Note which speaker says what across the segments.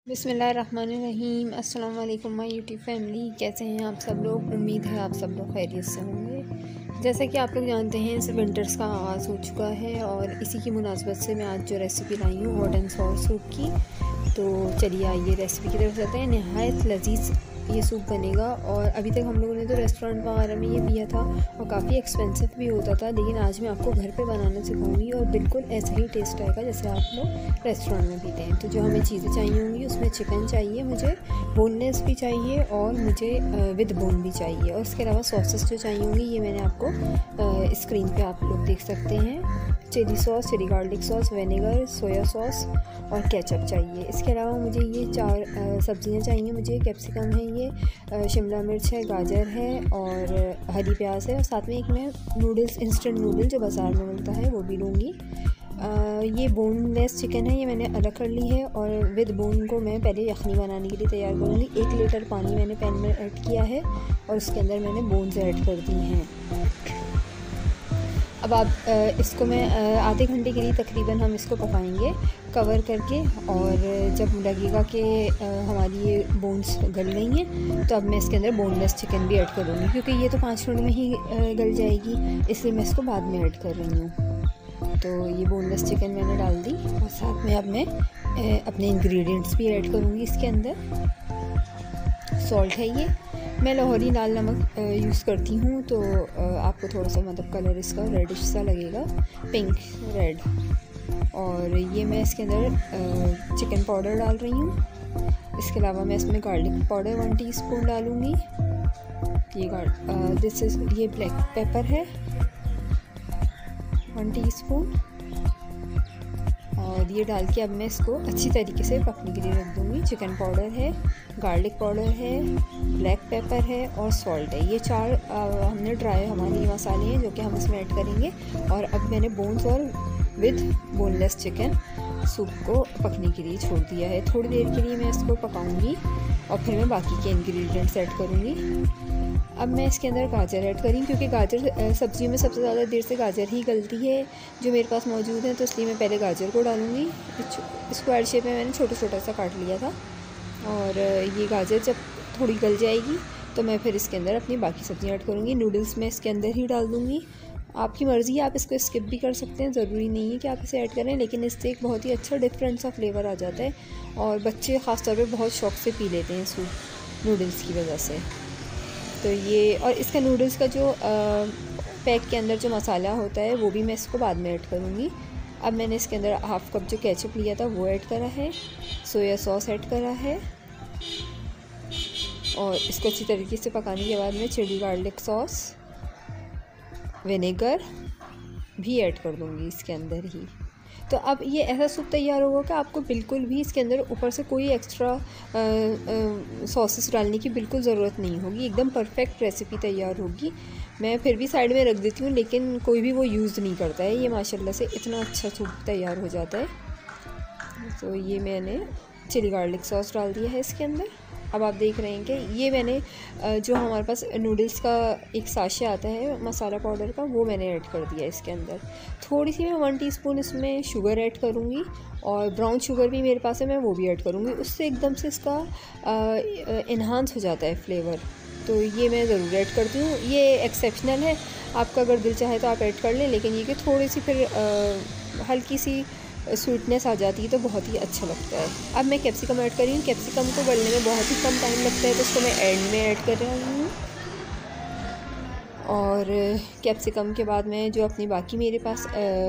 Speaker 1: बिस्मिल्लाहिर्रहमानिर्रहीम। अस्सलाम वालेकुम माय यूट्यूब फैमिली, कैसे हैं आप सब लोग। उम्मीद है आप सब लोग खैरियत से होंगे। जैसा कि आप लोग जानते हैं इस विंटर्स का आगाज़ हो चुका है और इसी की मुनासबत से मैं आज जो रेसिपी लाई हूँ हॉट एंड सॉर सूप की। तो चलिए आइए रेसिपी की तरफ चलते हैं। नहायत लजीज ये सूप बनेगा और अभी तक हम लोगों ने तो रेस्टोरेंट वगैरह में ये पिया था और काफ़ी एक्सपेंसिव भी होता था, लेकिन आज मैं आपको घर पे बनाना सिखाऊंगी और बिल्कुल ऐसा ही टेस्ट आएगा जैसे आप लोग रेस्टोरेंट में पीते हैं। तो जो हमें चीज़ें चाहिए होंगी उसमें चिकन चाहिए, मुझे बोनलेस भी चाहिए और मुझे विद बोन भी चाहिए, और इसके अलावा सॉसेस जो चाहिए होंगी ये मैंने आपको स्क्रीन पे आप लोग देख सकते हैं। Chili sauce, chili garlic sauce, vinegar, soya sauce और केचप चाहिए। इसके अलावा मुझे ये 4 सब्ज़ियाँ चाहिए। मुझे कैप्सिकम है, ये शिमला मिर्च है, गाजर है और हरी प्याज है, और साथ में एक मैं नूडल्स, इंस्टेंट नूडल जो बाज़ार में मिलता है वो भी लूँगी। ये बोनलेस चिकन है, ये मैंने अलग कर ली है और विद बोन को मैं पहले यखनी बनाने के लिए तैयार करूँगी। 1 लीटर पानी मैंने पैन में ऐड किया है और उसके अंदर मैंने बोन्स ऐड कर दी हैं। अब आप इसको मैं आधे घंटे के लिए तकरीबन हम इसको पकाएंगे कवर करके, और जब लगेगा कि हमारी ये बोन्स गल गई हैं तो अब मैं इसके अंदर बोनलेस चिकन भी ऐड करूँगी, क्योंकि ये तो 5 मिनट में ही गल जाएगी, इसलिए मैं इसको बाद में ऐड कर रही हूँ। तो ये बोनलेस चिकन मैंने डाल दी और साथ में अब मैं अपने इंग्रेडिएंट्स भी ऐड करूँगी इसके अंदर। सॉल्ट है, ये मैं लाहौरी लाल नमक यूज़ करती हूँ, तो आपको थोड़ा सा मतलब कलर इसका रेडिश सा लगेगा, पिंक रेड। और ये मैं इसके अंदर चिकन पाउडर डाल रही हूँ। इसके अलावा मैं इसमें गार्लिक पाउडर 1 टीस्पून डालूँगी। ये ब्लैक पेपर है 1 टीस्पून, और ये डाल के अब मैं इसको अच्छी तरीके से पकने के लिए रख दूँगी। चिकन पाउडर है, गार्लिक पाउडर है, ब्लैक पेपर है और सॉल्ट है। ये 4 हमने ड्राई हमारे मसाले हैं जो कि हम इसमें ऐड करेंगे। और अब मैंने बोन्स और विद बोनलेस चिकन सूप को पकने के लिए छोड़ दिया है। थोड़ी देर के लिए मैं इसको पकाऊंगी और फिर मैं बाकी के इंग्रेडिएंट्स ऐड करूँगी। अब मैं इसके अंदर गाजर ऐड करी, क्योंकि गाजर सब्ज़ी में सबसे ज़्यादा देर से गाजर ही गलती है जो मेरे पास मौजूद है, तो इसलिए मैं पहले गाजर को डालूँगी। स्क्वायर शेप में मैंने छोटा छोटा सा काट लिया था, और ये गाजर जब थोड़ी गल जाएगी तो मैं फिर इसके अंदर अपनी बाकी सब्ज़ियाँ ऐड करूँगी। नूडल्स मैं इसके अंदर ही डाल दूँगी। आपकी मर्ज़ी है, आप इसको स्किप भी कर सकते हैं, ज़रूरी नहीं है कि आप इसे ऐड करें, लेकिन इससे एक बहुत ही अच्छा डिफरेंट सा फ्लेवर आ जाता है और बच्चे ख़ास तौर पे बहुत शौक़ से पी लेते हैं सूप नूडल्स की वजह से। तो ये, और इसका नूडल्स का जो पैक के अंदर जो मसाला होता है वो भी मैं इसको बाद में ऐड करूँगी। अब मैंने इसके अंदर हाफ़ कप जो केचप लिया था वो ऐड करा है, सोया सॉस ऐड करा है, और इसको अच्छी तरीके से पकाने के बाद में चिली गार्लिक सॉस, विनेगर भी ऐड कर दूँगी इसके अंदर ही। तो अब ये ऐसा सूप तैयार होगा कि आपको बिल्कुल भी इसके अंदर ऊपर से कोई एक्स्ट्रा सॉसेस डालने की बिल्कुल ज़रूरत नहीं होगी। एकदम परफेक्ट रेसिपी तैयार होगी। मैं फिर भी साइड में रख देती हूँ, लेकिन कोई भी वो यूज़ नहीं करता है। ये माशाल्लाह से इतना अच्छा सूप तैयार हो जाता है। तो ये मैंने चिली गार्लिक सॉस डाल दिया है इसके अंदर। अब आप देख रहे हैं कि ये मैंने जो हमारे पास नूडल्स का एक साशे आता है मसाला पाउडर का, वो मैंने ऐड कर दिया इसके अंदर। थोड़ी सी मैं 1 टीस्पून इसमें शुगर ऐड करूँगी, और ब्राउन शुगर भी मेरे पास है, मैं वो भी ऐड करूँगी। उससे एकदम से इसका इन्हांस हो जाता है फ्लेवर, तो ये मैं ज़रूर ऐड करती हूँ। ये एक्सेप्शनल है, आपका अगर दिल चाहे तो आप ऐड कर लें, लेकिन ये कि थोड़ी सी फिर हल्की सी स्वीटनेस आ जाती है तो बहुत ही अच्छा लगता है। अब मैं कैप्सिकम ऐड कर रही हूँ। कैप्सिकम को गलने में बहुत ही कम टाइम लगता है, तो इसको मैं एंड में ऐड कर रही हूँ। और कैप्सिकम के बाद मैं जो अपनी बाकी मेरे पास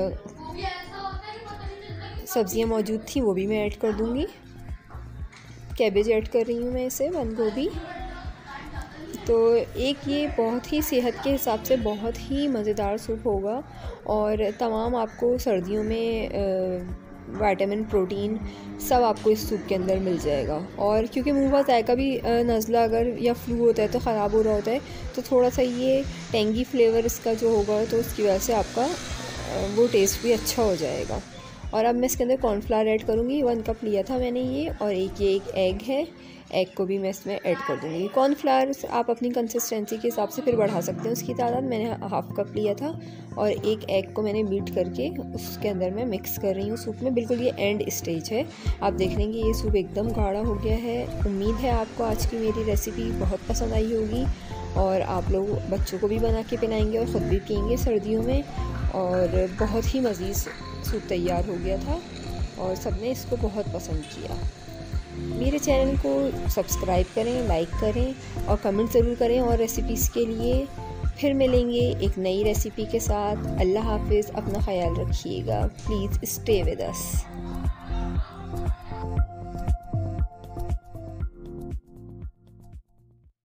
Speaker 1: सब्ज़ियाँ मौजूद थी वो भी मैं ऐड कर दूँगी। कैबेज ऐड कर रही हूँ मैं, इसे बंद गोभी। तो एक ये बहुत ही सेहत के हिसाब से बहुत ही मज़ेदार सूप होगा, और तमाम आपको सर्दियों में विटामिन, प्रोटीन सब आपको इस सूप के अंदर मिल जाएगा। और क्योंकि मुँह का जायका भी नज़ला अगर या फ्लू होता है तो ख़राब हो रहा होता है, तो थोड़ा सा ये टेंगी फ्लेवर इसका जो होगा तो उसकी वजह से आपका वो टेस्ट भी अच्छा हो जाएगा। और अब मैं इसके अंदर कॉर्नफ्लावर ऐड करूँगी। 1 कप लिया था मैंने ये, और एक एग है, एग को भी मैं इसमें ऐड कर दूँगी। कॉर्नफ्लावर आप अपनी कंसिस्टेंसी के हिसाब से फिर बढ़ा सकते हैं उसकी तादाद। मैंने 1/2 कप लिया था, और एक एग को मैंने बीट करके उसके अंदर मैं मिक्स कर रही हूँ सूप में। बिल्कुल ये एंड स्टेज है, आप देख लेंगे ये सूप एकदम गाढ़ा हो गया है। उम्मीद है आपको आज की मेरी रेसिपी बहुत पसंद आई होगी, और आप लोग बच्चों को भी बना के पिलाएंगे और ख़ुद भी पियेंगे सर्दियों में। और बहुत ही मज़ीद सूप तैयार हो गया था, और सबने इसको बहुत पसंद किया। मेरे चैनल को सब्सक्राइब करें, लाइक करें और कमेंट ज़रूर करें और रेसिपीज़ के लिए। फिर मिलेंगे एक नई रेसिपी के साथ। अल्लाह हाफिज़, अपना ख्याल रखिएगा। Please stay with us.